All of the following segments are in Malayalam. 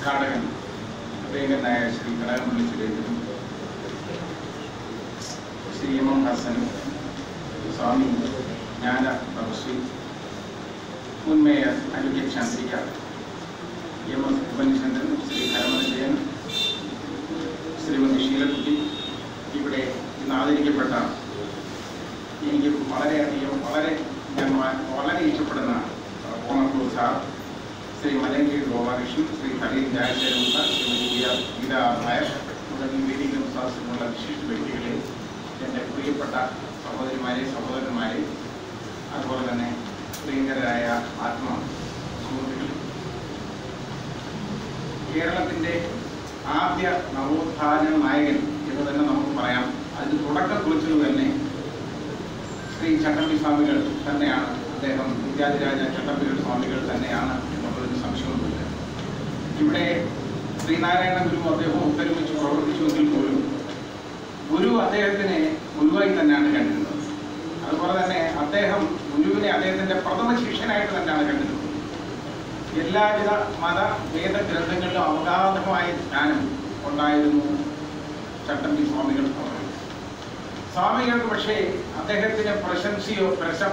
ഉദ്ഘാടകൻ പ്രിയങ്കരനായ ശ്രീ കടകംപള്ളി സുരേന്ദ്രനും ശ്രീ എം ഹസനും സ്വാമി ജ്ഞാന തപസ്വി മുൻ mayor advocate Chandrika M S ഉപനിഷന്തൻ ശ്രീ ഹരമജയൻ ശ്രീമതി ശീലക്കുട്ടി ഇവിടെ ഇന്ന് ആദരിക്കപ്പെട്ട എനിക്ക് ഞാൻ വളരെ ഇഷ്ടപ്പെടുന്ന ഓണക്ലൂ സാർ ശ്രീ മലങ്കി ഗോപാലകൃഷ്ണൻ ശ്രീ ഹരീൻ ജയശേഖരമുള്ള ശ്രീമതി ഗീത നായർ തുടങ്ങി വേദിയിലും സാഹസികമുള്ള വിശിഷ്ട വ്യക്തികളെ എൻ്റെ പ്രിയപ്പെട്ട സഹോദരന്മാരെ അതുപോലെ തന്നെ പ്രിയങ്കരായ സുഹൃത്തുക്കൾ, കേരളത്തിൻ്റെ ആദ്യ നവോത്ഥാന നായകൻ എന്ന് തന്നെ നമുക്ക് പറയാം. അതിന് തുടക്കം കുറിച്ചത് തന്നെ ശ്രീ ചട്ടമ്പി സ്വാമികൾ തന്നെയാണ്. അദ്ദേഹം വിദ്യാധിരാജ ചട്ടമ്പികൾ സ്വാമികൾ തന്നെയാണ് എന്നുള്ളൊരു സംശയമൊന്നുമില്ല. ഇവിടെ ശ്രീനാരായണ ഗുരു അദ്ദേഹം ഒത്തൊരുമിച്ച് പ്രവർത്തിച്ചുവെങ്കിൽ പോലും ഗുരു അദ്ദേഹത്തിനെ ഗുരുവായി തന്നെയാണ് കണ്ടിരുന്നത്. അതുപോലെ തന്നെ അദ്ദേഹം ഗുരുവിനെ അദ്ദേഹത്തിൻ്റെ പ്രഥമ ശിഷ്യനായിട്ട് തന്നെയാണ് കണ്ടിരുന്നത്. എല്ലാവിധ മത വേദ ഗ്രന്ഥങ്ങളിലും അവഗാധമായ ജ്ഞാനം ഉണ്ടായിരുന്നു ചട്ടമ്പി സ്വാമികൾക്ക്. പക്ഷേ അദ്ദേഹത്തിന് പ്രശംസയോ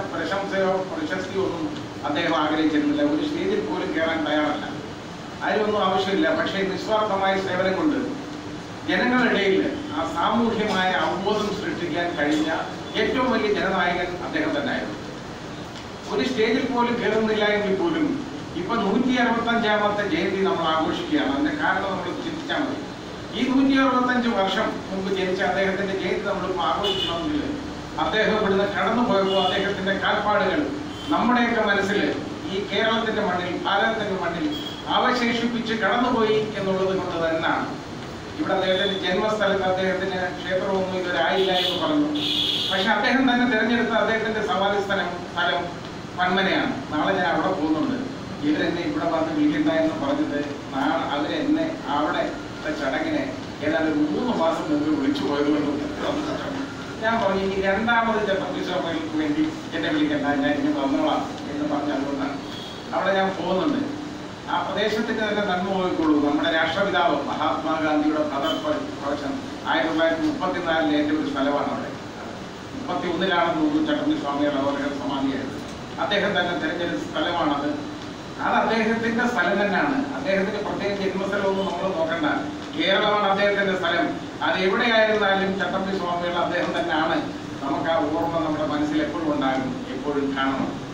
ഒന്നും അദ്ദേഹം ആഗ്രഹിച്ചിരുന്നില്ല. ഒരു സ്റ്റേജിൽ പോലും കയറാൻ തയ്യാറല്ല. അതിനൊന്നും ആവശ്യമില്ല. പക്ഷേ നിസ്വാർത്ഥമായ സേവനം കൊണ്ട് ജനങ്ങളിടയിൽ ആ സാമൂഹ്യമായ അവബോധം സൃഷ്ടിക്കാൻ കഴിഞ്ഞ ഏറ്റവും വലിയ ജനനായകൻ അദ്ദേഹം തന്നെയായിരുന്നു. ഒരു സ്റ്റേജിൽ പോലും കയറുന്നില്ല എങ്കിൽ പോലും ഇപ്പൊ 165ാമത്തെ ജയന്തി നമ്മൾ ആഘോഷിക്കുകയാണ്. അതിന്റെ കാരണം നമ്മൾ ചിന്തിച്ചാൽ മതി. ഈ 165 വർഷം മുമ്പ് ജനിച്ച അദ്ദേഹത്തിന്റെ ജയന്തി നമ്മളിപ്പോൾ ആഘോഷിക്കണമെങ്കിൽ അദ്ദേഹം ഇവിടുന്ന് കടന്നുപോയപ്പോൾ അദ്ദേഹത്തിന്റെ കാൽപ്പാടുകൾ നമ്മുടെയൊക്കെ മനസ്സിൽ ഈ കേരളത്തിന്റെ മണ്ണിൽ, ഭാരതത്തിന്റെ മണ്ണിൽ അവശേഷിപ്പിച്ച് കടന്നുപോയി എന്നുള്ളത് കൊണ്ട് തന്നെയാണ്. ഇവിടെ അദ്ദേഹത്തിന്റെ ജന്മസ്ഥലത്ത് അദ്ദേഹത്തിന് ക്ഷേത്രമൊന്നും ഇതുവരായില്ല എന്ന് പറഞ്ഞു. പക്ഷെ അദ്ദേഹം തന്നെ തിരഞ്ഞെടുത്ത അദ്ദേഹത്തിന്റെ സമാധി സ്ഥലം പന്മനയാണ്. നാളെ ഞാൻ അവിടെ പോകുന്നുണ്ട്. ഇവരെന്നെ ഇവിടെ വന്ന് വിളിക്കണ്ട എന്ന് പറഞ്ഞിട്ട് അവരെന്നെ അവിടെ ചടങ്ങിനെ ഏതാണ്ട് 3 മാസം മുമ്പ് വിളിച്ചു പോയതുകൊണ്ട് ഞാൻ പറഞ്ഞു, ഇനി രണ്ടാമത് ചട്ടമ്പി സ്വാമികൾക്ക് വേണ്ടി എന്നെ വിളിക്കണ്ട, ഞാൻ ഇനി വന്നോളാം എന്ന് പറഞ്ഞ് അതുകൊണ്ടാണ് അവിടെ ഞാൻ പോകുന്നുണ്ട്. ആ പ്രദേശത്തിന്റെ തന്നെ നന്മ പോയിക്കൊള്ളൂ. നമ്മുടെ രാഷ്ട്രപിതാവ് മഹാത്മാഗാന്ധിയുടെ പ്രദർശനം 1934 എൻ്റെ ഒരു സ്ഥലമാണ്. അവിടെ 1931 തോന്നുന്നു ചട്ടമ്പി സ്വാമികൾ അവരുടെ സമാധിയായത്. അദ്ദേഹം തന്നെ തിരഞ്ഞെടുത്ത സ്ഥലമാണത്. അത് അദ്ദേഹത്തിന്റെ സ്ഥലം തന്നെയാണ്. അദ്ദേഹത്തിന്റെ പ്രത്യേക ജന്മസ്ഥലമൊന്നും നമ്മൾ നോക്കണ്ട. കേരളമാണ് അദ്ദേഹത്തിന്റെ സ്ഥലം. അത് എവിടെയായിരുന്നാലും ചട്ടമ്പി സ്വാമികൾ അദ്ദേഹം തന്നെയാണ്. നമുക്ക് ആ ഓർമ്മ നമ്മുടെ മനസ്സിൽ എപ്പോഴും ഉണ്ടാകും, എപ്പോഴും കാണണം.